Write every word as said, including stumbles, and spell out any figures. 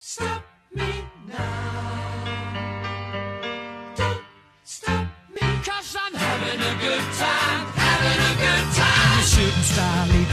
stop me now. Don't stop me, 'cause I'm having a good time, having a good time. Shooting star leaves